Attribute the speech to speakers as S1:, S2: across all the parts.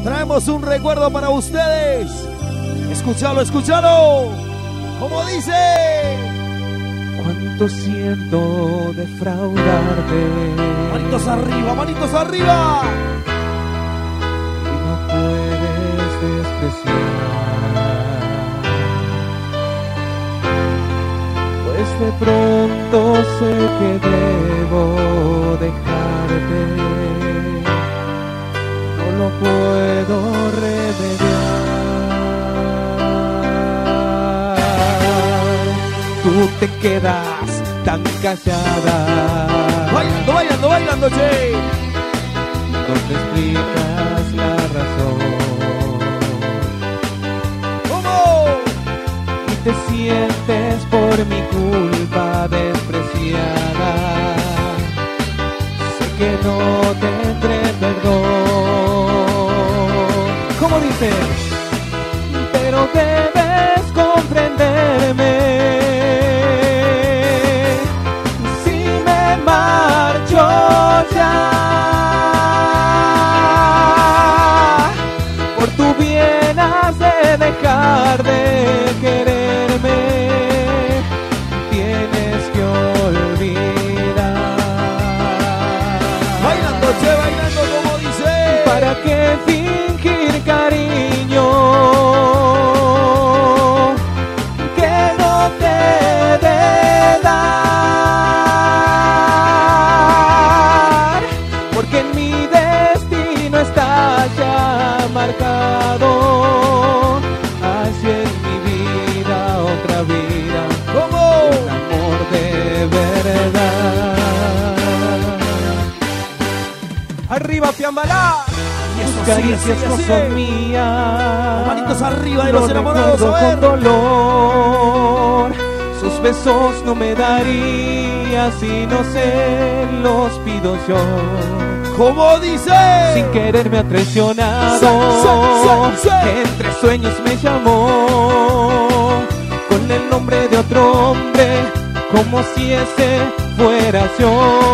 S1: Traemos un recuerdo para ustedes. Escúchalo, escúchalo. ¿Cómo dice?
S2: Cuánto siento defraudarte.
S1: Manitos arriba, manitos arriba.
S2: Y no puedes despreciar. Pues de pronto sé que debo dejarte. No lo puedo remediar. Tú te quedas tan callada.
S1: Bailando, bailando, bailando, che.
S2: No te explicas la razón.
S1: ¿Cómo?
S2: Y te sientes por mi culpa despreciada. Sé que no tendré perdón. ¿Cómo dices? Pero debes comprenderme. Si me marcho ya, por tu bien has de dejar de quererme. Tienes que olvidar.
S1: Bailando, che, bailando, como dice.
S2: ¿Para qué fingir cariño que no te de dar? Porque en mi destino está ya marcado. Así es mi vida, otra vida.
S1: ¿Cómo?
S2: Un amor de verdad. Arriba, Fiambalá. Tus caricias no son mías.
S1: Manitos arriba de los enamorados,
S2: recuerdo
S1: a ver.
S2: con dolor. Sus besos no me daría si no se los pido yo.
S1: ¿Cómo dice?
S2: Sin querer me ha traicionado. Entre sueños me llamó con el nombre de otro hombre, como si ese fuera yo.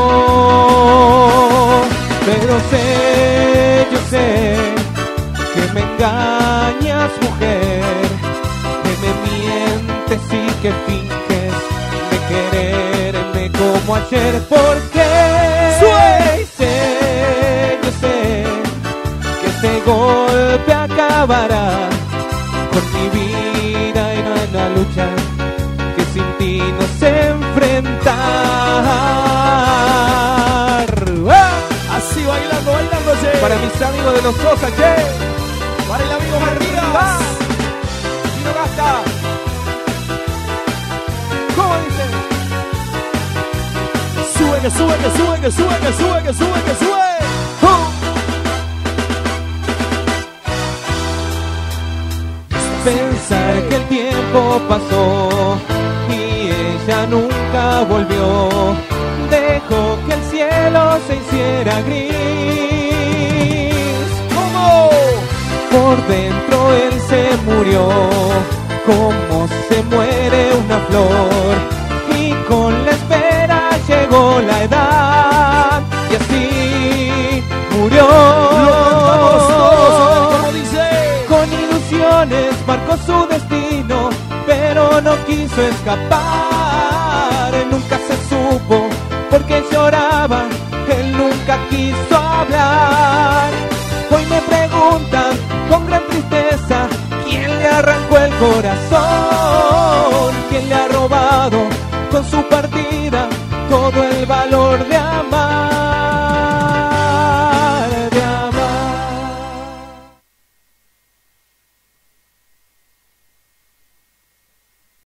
S2: Pero sé, yo sé que me engañas, mujer, que me mientes y que finges de quererme como ayer. Porque sé, yo sé que este golpe acabará con mi vida y no hay una lucha que sin ti no sé enfrentar.
S1: Así bailando, bailando, che.
S2: Para mis amigos de los Sosa, che.
S1: Para el amigo Martínez.
S2: Y no gasta. ¿Cómo dice?
S1: Sube, que sube, que sube, que sube, que sube, que sube, que sube.
S2: Pensar que el tiempo pasó y ella nunca volvió. Dejó que el cielo se hiciera gris.
S1: ¿Cómo?
S2: Por dentro él se murió, como se muere una flor. Y con la espera llegó la edad, y así murió.
S1: Lo cantamos todos, a ver cómo dice.
S2: Con ilusiones marcó su destino, pero no quiso escapar. Nunca se supo por qué lloraba, él nunca quiso hablar. Hoy me preguntan con gran tristeza, ¿quién le arrancó el corazón? ¿Quién le ha robado con su partida todo el valor